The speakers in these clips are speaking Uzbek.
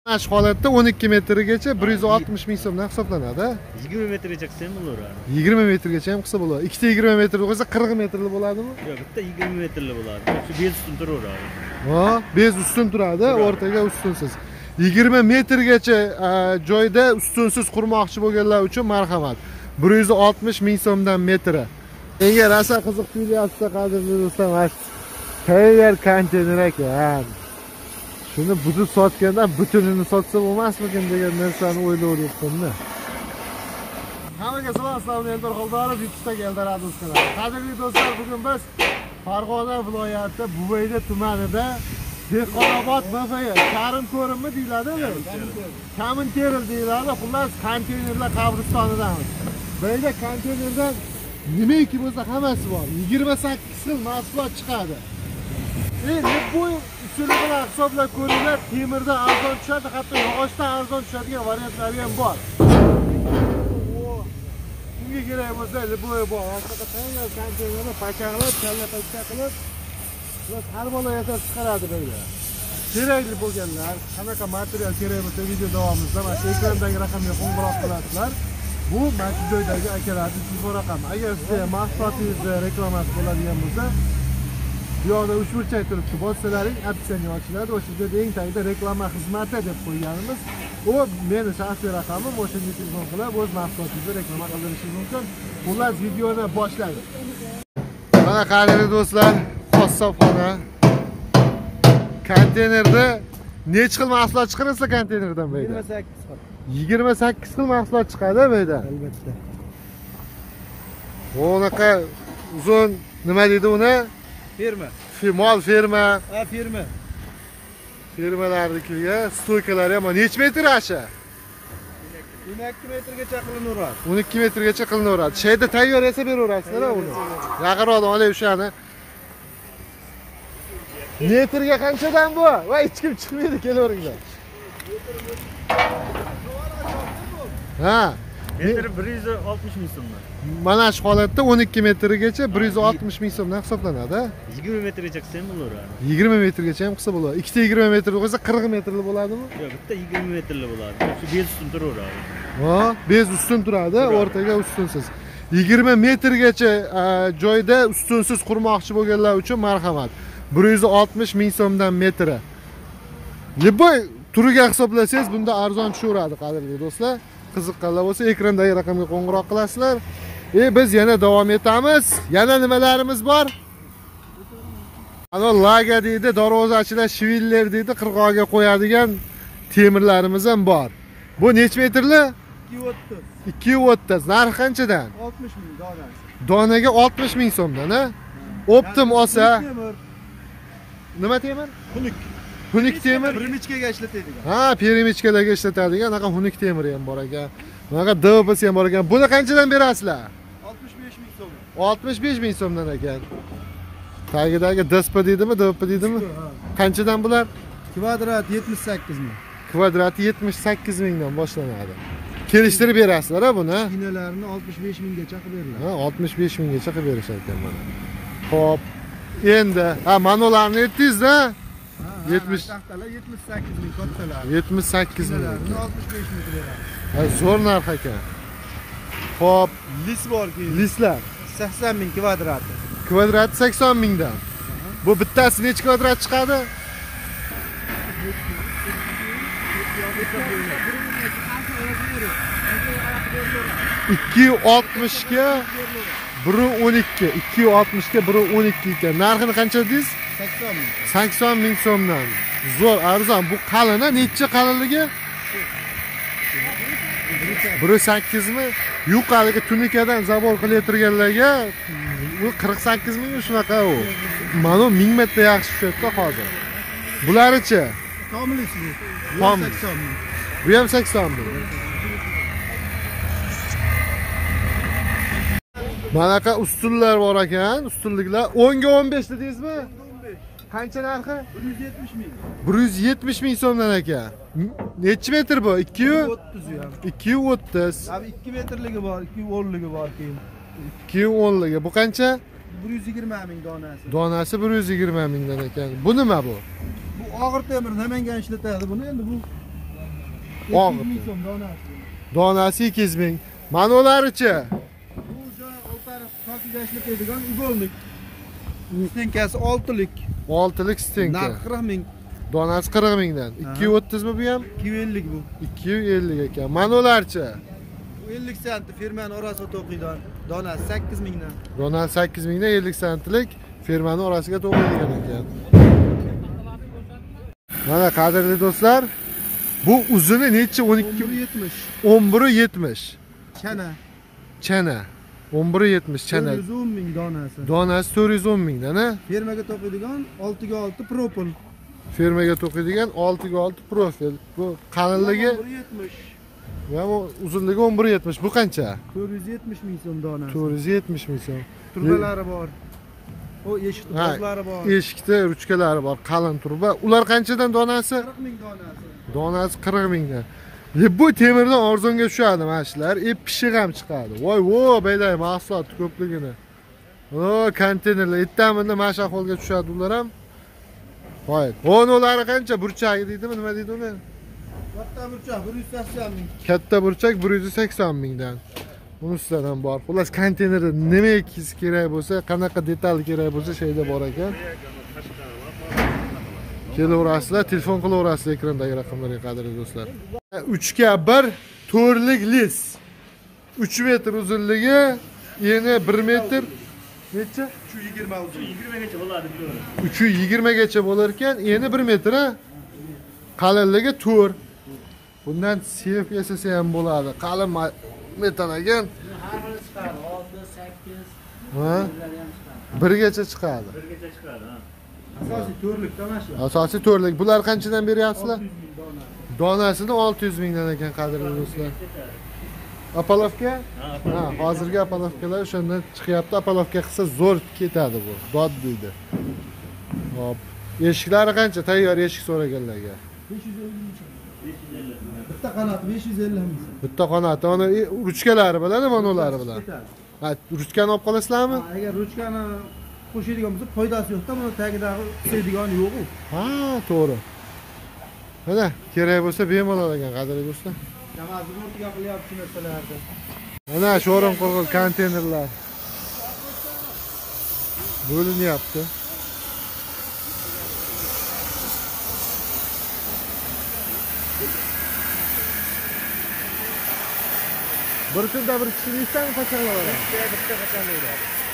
Mana holatda 12 metrgacha 160 ming so'mdan hisoblanadi. 20 metrgacha qilsa ham bo'laveradi. 20 metrgacha ham qilsa bo'ladi. Ikkita 20 metr qo'ysa 40 metrli bo'ladimi? Yo'q, bitta 20 metrli bo'ladi. Shu bez ustun turaveradi. Ha, bez ustun turadi, o'rtaga ustunsiz. 20 metrgacha joyda ustunsiz qurmoqchi bo'lganlar uchun marhamat. 160 ming so'mdan metri. Menga rosa qiziq tuyulyapti, qadrli do'stlar. Tayyor konteyner ekan. Shuni butun sotgandan butunini sotsa bo'lmasmikin degan narsani o'ylayapman-da. Hammaga salom, assalomu alaykum. Xo'jayinlar YouTube'dagi Eldor do'stlar. Qadrli do'stlar, bugun biz Farg'ona viloyati Buvayda tumanida Dehqonobod MFY Karim ko'rinmi deyiladi-mi? Kamin teril deyiladi. Xullas konteynerlar qabristonidamiz. Bu yerda konteynerdan nimaki bo'lsa hammasi bor. 28 xil mahsulot chiqadi. Bu usuli bilan hisoblab ko'ringlar, temirdan arzon tushadi, hatto yog'ochdan arzon tushadigan variantlari ham bor. Kimga kerak bo'lsa, liboy bor. Orqaga tayyor konteynerni pachaqlab, kalla-pacha qilib, har bola yasab chiqaradi böyle. Kerakli bo'lganlar, qanaqa material kerak bo'lsa video davomida mana shu ekrandagi raqamga qo'ng'iroq qilasizlar. Bu mana shu joydagi akalarning telefon raqami. Agar sizga mahsulotingizni reklamasi bo'ladigan bo'lsa, bu yoqda 3 burchak turibdi. Bossalaring opsiya ochiladi. O'sha yerda eng tagida reklama xizmati deb qo'yganimiz. U meni shaxsiy raqamim, o'shanga telefon qilib o'z mahsulotingizni reklama qildirishingiz mumkin. Xullas videoni boshlaymiz. Mana qadrli do'stlar, qassobxona. Konteynerda necha xil mahsulot chiqarsa konteynerdan bu yerda? 28 xil mahsulot chiqadi bu yerda. Albatta. Bunaqa uzun nima deydi uni? Ferma. Mol ferma. Ha, ferma. Fermalarnikiga stoykalari ham necha metr ashi? 12 metrgacha qilinaveradi. 12 metrgacha qilinaveradi. Shayda tayyor yasab beraverasizlar uni. Yaqinroq olay o'shani. Metrga qanchadan bu? Va hech kim chiqmaydi, kelaveringlar. Ha, metri 160 ming so'mdan. Mana shu holatda 12 metrgacha 160 ming so'mdan hisoblanadi. 20 metrgacha qilsa ham bo'laveradi. 20 metrgacha ham qilsa bo'ladi. Ikkita 20 metrli qo'ysa 40 metrli bo'ladimi? Yo'q, bitta 20 metrli bo'ladi. Shu bez ustun turaveradi. Ha, bez ustun turadi, o'rtaga ustunsiz. 20 metrgacha joyda ustunsiz qurmoqchi bo'lganlar uchun marhamat. 160 ming so'mdan metri. Liboy turiga hisoblasangiz bunda arzon tushaveradi, qadrli do'stlar. Qiziqqanlar bo'lsa ekrandagi raqamga qo'ng'iroq qilasizlar. Biz yana davom etamiz. Yana nimalarimiz bor? Ana laga deydi, darvozachilar, shiviller deydi, qirg'oqga qo'yadigan temirlarimiz ham bor. Bu necha metrli? 230. 230. Narxi qanchadan? 60 ming donasi. Donaga 60 ming so'mdan, ha? Optim olsa. Nima temir? Xunuk. Xunuk temir. Pirimichkaga ishlatadigan. Ha, pirimichkalarga ishlatadigan, anaqa xunuk temir ham bor ekan. Bunaqa DVPs ham bor ekan. Buni qanchadan berasizlar? 65 ming so'm. 65 ming so'mdan ekan. Tagidagi DSP deydimi, DVP deydimi? Qanchadan bular? Kvadrat 78 ming. Kvadrati 78 mingdan boshlanadi. Kelishtirib berasizlar ha buni. Kinalarni 65 minggacha qilib beriladi. Ha, 65 minggacha qilib berishar ekan mana. Xo'p. Endi, manuallarni aytdingiz-da? 70 taxtalar 78 ming kattalar. 78 ming. 65 ming beradi. Ha, zo'r narx ekan. Xo'p, Lis bor keyin. lislar 80 ming kvadrati. kvadrati 80 mingdan. Bu bittasi necha kvadrat chiqadi? 260 ga 112, 260 ga 112 ekan. Narxini qancha dedingiz? 80 ming. 80 ming so'mdan. Zo'r arzon. Bu qalin-a? Necha qalinligi? 1.8 mi? Yuqoriga tunikadan zabor qilayotganlarga bu 48 ming shunaqa u. Mana 1000 metrda yaxshi tushadi hozir. Bularichi? Komilisi. Komil. 80 ming. Bu ham 80 ming. Manaqa ustunlar bor ekan, ustunliklar 10 ga 15 dedingizmi? 15. Qancha narxi? 170 ming. 170 ming so'mdan ekan. Necha metr bu? 230 ya. 230. Abi 2 metrligi bor, 210ligi bor keyin. 210ligi. Bu qancha? 120 ming donasi. Donasi 120 mingdan ekan. Bu nima bu? Bu og'ir temir Namangan ishlatadi buni endi bu Oq. 200 ming so'm donasi. Donasi 200 ming. Manolarichi? Bu joy o'tarib pakijashlik edigan igolnik. Stenkasi 6lik. 6lik stenka. Narxi 40 ming. Donasi 40 mingdan. 230 mi bu ham? 250 bu. 250 ekan. Manolarichi? 50 sent firmani orasiga to'qiydan. Donasi 8 mingdan. Donasi 8 mingdan 50 sentlik firmani orasiga to'g'rilgan ekan. Mana qadrli do'stlar, bu uzuni necha? 12 1170. 11.70. Chana. Chana. 11.70 chana. 410 ming donasi. Donasi 410 mingdan, ha? Firmaga to'qiydigan 6 ga 6 propil. Firmaga to'qiydigan 6 ga 6 profil. Bu qalinligi 170. va bu uzunligi 11.70. Bu qancha? 470 ming so'm donasi. 470 ming so'm. Turbalari bor. O eshik tubozlari bor. Eshikda ruchkalari bor, qalin turba. Ular qanchadan donasi? 40 ming donasi. Donasi 40 mingdan. Bu temirdan arzonga tushadi mana shular. Pishiq ham chiqadi. Voy, bayday mahsulot ko'pligini. Konteynerlar ittamanda mana shu ahvolga tushadi ular ham. Voy, o'nolari qancha? Burchagi deydimi, nima deydi uni? Katta burchak 180 ming. Katta burchak 180 mingdan. Bunisidan ham bor. Xullas konteynerda nima kerak bo'lsa, qanaqa detal kerak bo'lsa, shayda bor ekan. Kelaverasizlar, telefon qilaverasizlar ekrandagi raqamlarga qadrli do'stlar. 3 ga 1 to'rlik lis. 3 metr uzunligi, eni 1 metr necha? 320 uzun. 20 gacha bo'ladi. 320 gacha bo'lar ekan, eni 1 metr, ha? Qalinligi 4. Bundan sef yasasa ham bo'ladi. Qalin metal ekan. Har biri chiqadi. 6, 8. Ha? 1 gacha chiqadi. 1 gacha chiqadi, ha. Asosiy to'rlik tamasha. Asosiy to'rlik. Bular qanchadan beryapsizlar? 600 ming donasi. Donasini 600 mingdan ekan qadrli do'stlar. Apolovka? Ha, hozirgi apolovkalar o'shandan chiqyapti. Apolovka qilsa zo'r ketadi bu. Dod deydi. Hop. Eshiklari qancha? Tayyor eshik so'raganlarga. 550 ming so'm. Bitta qanot 550 ming so'm. Bitta qanoti, uni ruchkalari bilan, manolari bilan. Ketadi. Ha, ruchkani olib qolasizlarmi? Agar ruchkani qo'shadigan bo'lsa, foydasi yo'q-da, buni tagidagi qisaydigani yo'q-ku. Ha, to'g'ri. Mana, kerak bo'lsa bemalol ekan qadrli do'stlar. Namazning o'rtiga qilyapti shu narsalarni. Mana sho'rim qurg'il konteynerlar bo'linyapti. Bir kunda bir kishi nechdan qachonlar oladi? Bitta qachonlaydi.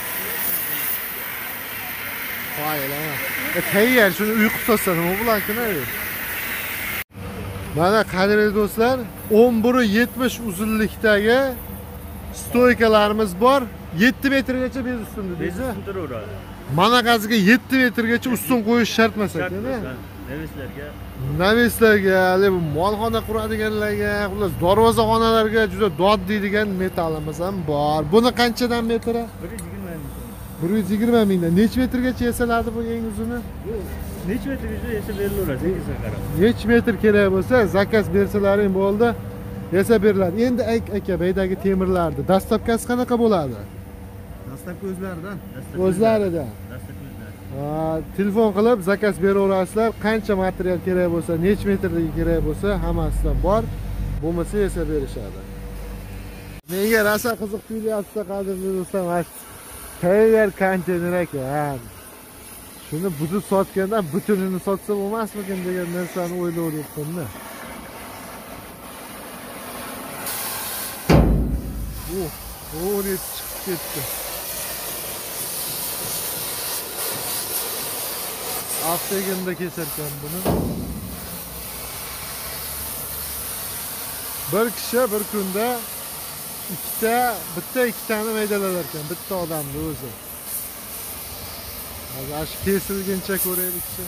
Qoyil, ha. Tayyor, shuni uyqu tutsa nima bo'larkan-a? Mana qadrli do'stlar, 11.70 uzunlikdagi stoykalarimiz bor. 7 metrgacha bez ustunda deysiz. Turaveradi. Mana qaziga 7 metrgacha ustun qo'yish shart emas ekan-a? Nemislarga Navislarga, bu molxona quradiganlarga, xullas darvozaxonalarga juda dod deydigan metalimiz ham bor. Buni qanchadan metri? 120 mingdan. Necha metrgacha yasaladi bu eng uzuni? necha metrgacha esa berilaveradi, sizga qarab. Necha metr kerak bo'lsa, zakaz bersalaring bo'ldi, yasab beriladi. Endi aka, baydagi temirlarni dastlabkasi qanaqa bo'ladi? Dastlabki o'zlaridan. O'zlaridan. Telefon qilib zakaz beraverasizlar. Qancha material kerak bo'lsa, necha metrligi kerak bo'lsa, hammasidan bor. Bo'lmasa yasab berishadi. Menga rosa qiziq tuyulyapti qadrli do'stlar. Tayyor konteyner ekan. Shuni buzib sotgandan butunini sotsa bo'lmasmikin degan narsani o'ylayapman-da. Ne chiqib ketdi. Haftaga kesarkan buni. Bir kishi bir kunda bitta ikkitani maydalar ekan, bitta odamni o'zi. Hozir ash kesilguncha ko'raylikchi.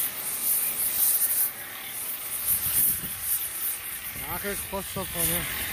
Haqiqiy qo'shqo'rg'on.